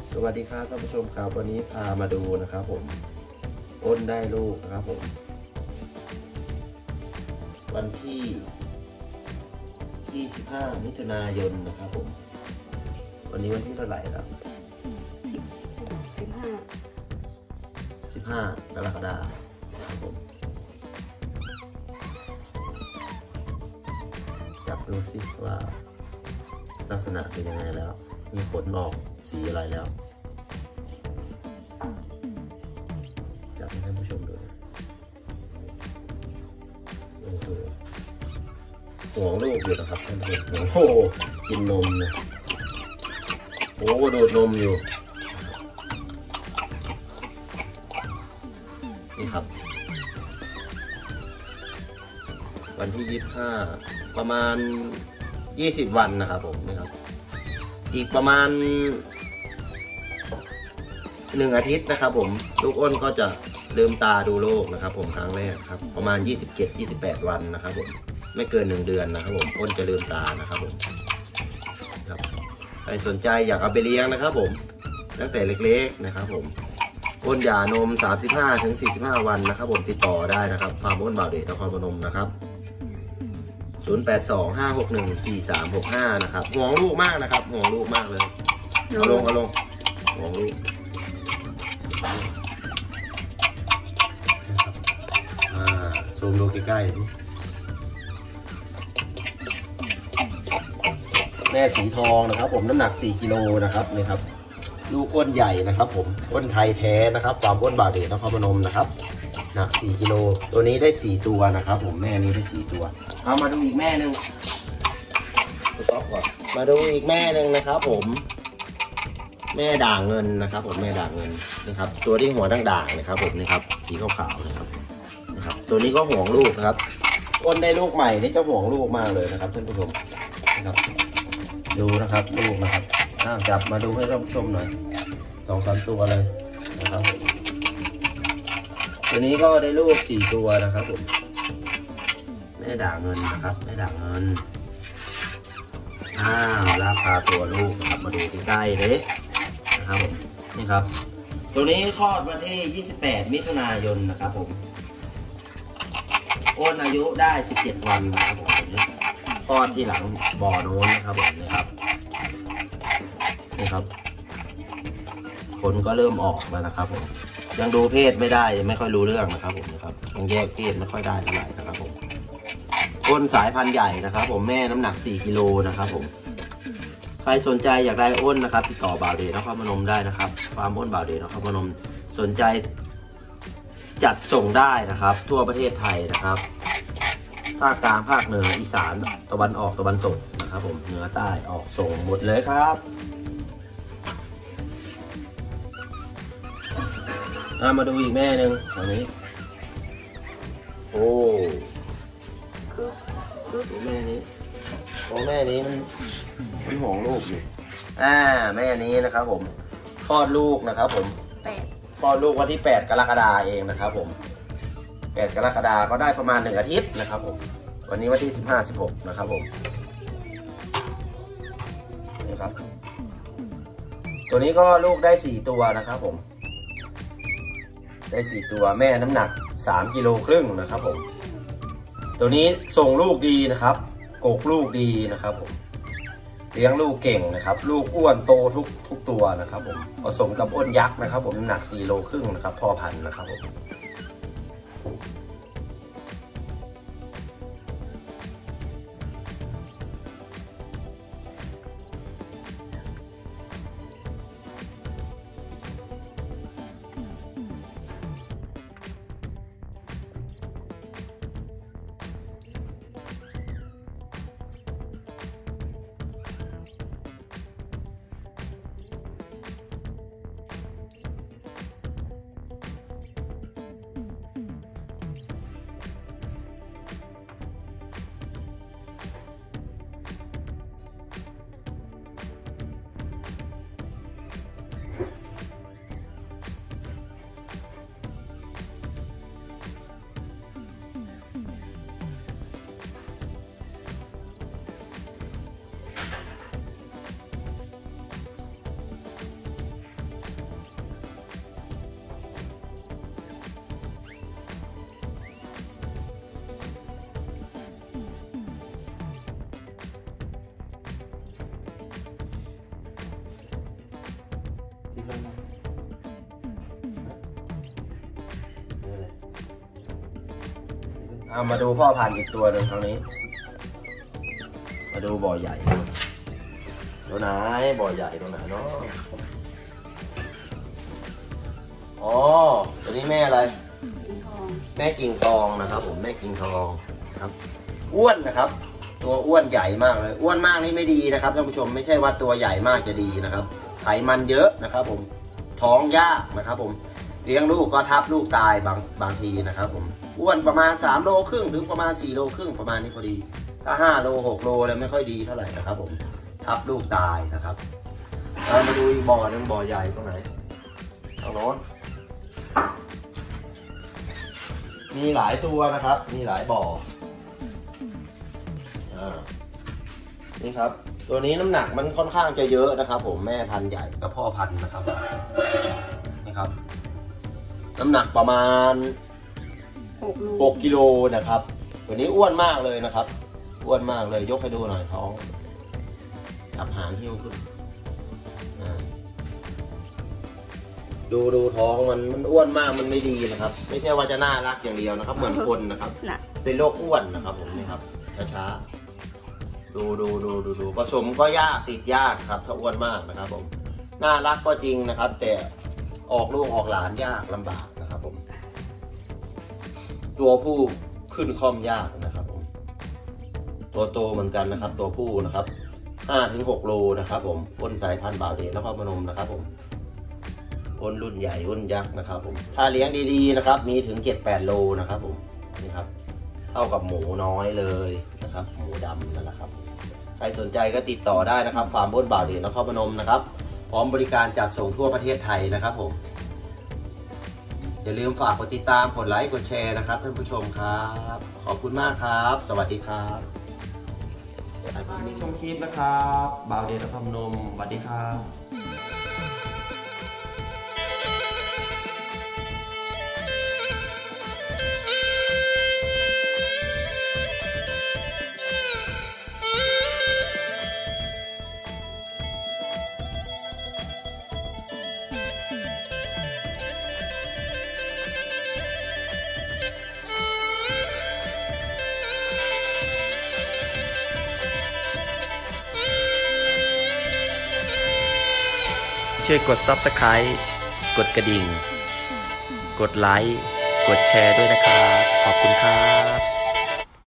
สวัสดีครับท่านผู้ชมครับวันนี้พามาดูนะครับผมอ้นได้ลูกนะครับผมวันที่25มิถุนายนนะครับผมวันนี้วันที่เท่าไหร่แล้ว15กรกฎาคมครับผมจับดูสิว่าลักษณะเป็นยังไงแล้วมีขนออกสีอะไรแล้วจับให้ท่านผู้ชมดูห่วงลูกอยู่นะครับท่านผู้ชมโอ้โหกินนมนะโอ้ดูดนมอยู่นี่ครับวันที่25ประมาณ20วันนะครับผมนี่ครับอีกประมาณ1 อาทิตย์นะครับผมลูกอ้นก็จะลืมตาดูโลกนะครับผมครั้งแรกครับประมาณ27-28วันนะครับผมไม่เกิน1 เดือนนะครับผมอ้นจะลืมตานะครับผมครับใครสนใจอยากเอาไปเลี้ยงนะครับผมตั้งแต่เล็กๆนะครับผมอ้นหย่านม35-45วันนะครับผมติดต่อได้นะครับฟาร์มอ้นบ่าวเดชนครพนมนะครับ0825614365นะครับห่วงลูกมากนะครับห่วงลูกมากเลยเอาลงห่วงลูกซูมดูใกล้ๆแม่สีทองนะครับผมน้ำหนัก4 กิโลนะครับนี่ครับลูกอ้นใหญ่นะครับผมอ้นไทยแท้นะครับฟาร์มอ้นบ่าวเดชนครพนมนะครับหนัก4 กิโลตัวนี้ได้4 ตัวนะครับผมแม่นี้ได้4 ตัวเอามาดูอีกแม่หนึ่งมาดูอีกแม่หนึ่งนะครับผมแม่ด่างเงินนะครับผมแม่ด่างเงินนะครับตัวที่หัวด่างๆนะครับผมนี่ครับสีขาวๆนะครับตัวนี้ก็ห่วงลูกนะครับอ้นได้ลูกใหม่นี่จะห่วงลูกมากเลยนะครับท่านผู้ชมนะครับดูนะครับลูกนะครับจับมาดูให้ท่านผู้ชมหน่อย2-3 ตัวเลยนะครับตัวนี้ก็ได้ลูก4 ตัวนะครับผมแม่ด่างเงินนะครับแม่ด่างเงินราคาตัวลูกนะครับมาดูใกล้ๆเลยนะครับผมนี่ครับตัวนี้คลอดวันที่28มิถุนายนนะครับผมอ้นอายุได้17วันนะครับผมคลอดที่หลังบ่อโน้นนะครับผมนี่ครับขนก็เริ่มออกแล้วนะครับผมยังดูเพศไม่ได้ยังไม่ค่อยรู้เรื่องนะครับผมนะครับยังแยกเพศไม่ค่อยได้เท่าไหร่นะครับผมอ้นสายพันธุ์ใหญ่นะครับผมแม่น้ำหนัก4 กิโลนะครับผมใครสนใจอยากได้อ้นนะครับติดต่อบ่าวเดชนครพนมได้นะครับฟาร์มอ้นบ่าวเดชนครพนมสนใจจัดส่งได้นะครับทั่วประเทศไทยนะครับภาคกลางภาคเหนืออีสานตะวันออกตะวันตกนะครับผมเหนือใต้ออกส่งหมดเลยครับมาดูอีกแม่หนึ่งตรงนี้โอ้แม่นี้แม่นี้มันห่วงลูกอยู่แม่นี้นะครับผมคลอดลูกนะครับผมคลอดลูกวันที่8 กรกฎาคมเองนะครับผม8 กรกฎาคมก็ได้ประมาณ1 อาทิตย์นะครับผมวันนี้วันที่15-16นะครับผมนี่ครับตัวนี้ก็ลูกได้4 ตัวนะครับผมได้4 ตัวแม่น้ำหนัก3 กิโลครึ่งนะครับผมตัวนี้ส่งลูกดีนะครับกกลูกดีนะครับผมเลี้ยงลูกเก่งนะครับลูกอ้วนโตทุกตัวนะครับผมผสมกับอ้นยักษ์นะครับผมน้ำหนัก4 โลครึ่งนะครับพ่อพันธุ์นะครับผมเอามาดูพ่อพันธุ์อีกตัวหนึ่งครั้งนี้มาดูบ่อใหญ่ตัวไหนบ่อใหญ่ตัวไหนเนาะอ๋อตัวนี้แม่อะไรแม่กิ่งทองนะครับผมแม่กิ่งทองครับอ้วนนะครับตัวอ้วนใหญ่มากเลยอ้วนมากนี่ไม่ดีนะครับท่านผู้ชมไม่ใช่ว่าตัวใหญ่มากจะดีนะครับไขมันเยอะนะครับผมท้องยากนะครับผมเลี้ยงลูกก็ทับลูกตายบางทีนะครับผมอ้วนประมาณ3 โลครึ่งถึงประมาณ4 โลครึ่งประมาณนี้พอดีถ้า5 โล 6 โลแล้วไม่ค่อยดีเท่าไหร่นะครับผมทับลูกตายนะครับเรามาดูอีกบ่อนึงบ่อใหญ่ตรงไหนตรงโน้นมีหลายตัวนะครับมีหลายบ่อนี่ครับตัวนี้น้ำหนักมันค่อนข้างจะเยอะนะครับผมแม่พันธุ์ใหญ่กับพ่อพันธุ์นะครับนี่ครับน้ำหนักประมาณ6 กิโลนะครับตัวนี้อ้วนมากเลยนะครับอ้วนมากเลยยกให้ดูหน่อยท้องจับหางหิ้วขึ้นดูท้องมันอ้วนมากมันไม่ดีนะครับไม่ใช่ว่าจะน่ารักอย่างเดียวนะครับเหมือนคนนะครับเป็นโรคอ้วนนะครับผมนี่ครับช้าๆดูผสมก็ยากติดยากครับถ้าอ้วนมากนะครับผมน่ารักก็จริงนะครับแต่ออกลูกออกหลานยากลำบากนะครับผมตัวผู้ขึ้นค่อมยากนะครับผมตัวโตเหมือนกันนะครับตัวผู้นะครับ5-6 โลนะครับผมอ้นสายพันธุ์บ่าวเดชนครพนมนะครับผมอ้นรุ่นใหญ่อ้นยักษ์นะครับผมถ้าเลี้ยงดีๆนะครับมีถึง 7-8 โลนะครับผมนี่ครับเท่ากับหมูน้อยเลยนะครับหมูดำนั่นแหละครับใครสนใจก็ติดต่อได้นะครับฟาร์มอ้นบ่าวเดชนครพนมนะครับพร้อมบริการจัดส่งทั่วประเทศไทยนะครับผมอย่าลืมฝากกดติดตามกดไลค์กดแชร์นะครับท่านผู้ชมครับขอบคุณมากครับสวัสดีครับนี่ชมคลิปนะครับบ่าวเดชนครพนมสวัสดีครับช่วยกด Subscribe กดกระดิ่งกดไลค์กดแชร์ด้วยนะครับขอบคุณครับ